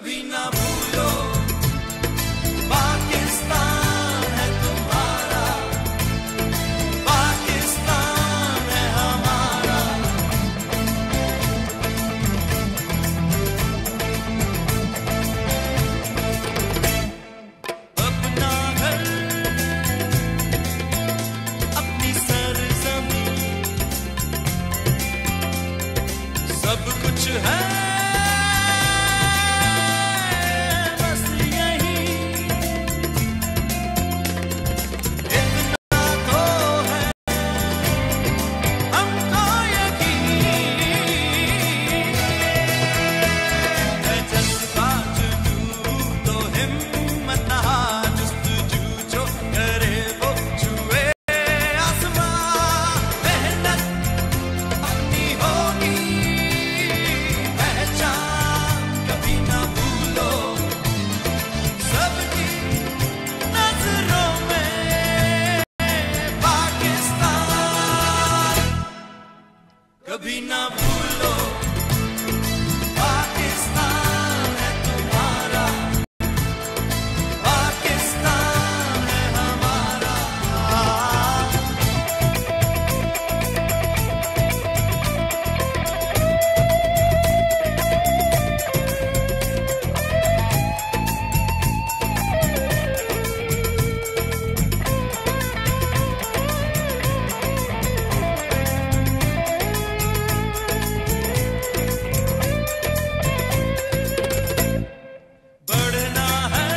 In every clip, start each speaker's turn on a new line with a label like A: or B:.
A: कभी ना भूलो पाकिस्तान है तुम्हारा, पाकिस्तान है हमारा। अपना घर, अपनी सरजमीं, सब कुछ है बस यही, इतना तो है हमको यकीन है। जज्बा जुनून तो हिम्मत ना जुस्तजू जो करे वो छुए आसमां। मेहनत अपनी होगी पहचान, कभी ना भूलो सबकी नजरों में पाकिस्तान, कभी ना भूलो पाकिस्तान है तुम्हारा, पाकिस्तान है हमारा। बढ़ना है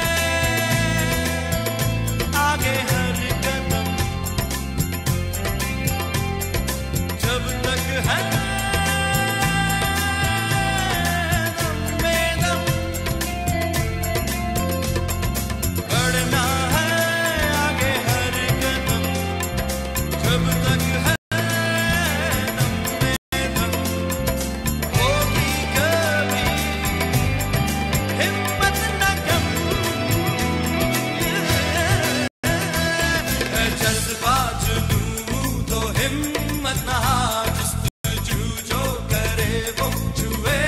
A: आगे हर कदम, जब तक है दम में दम। बढ़ना है आगे हर कदम, जब तक है दम में दम। होगी कभी हिम्मत न कम, है जज्बा जुनून तो हिम्मत न जुस्तजू जो करे वो छुए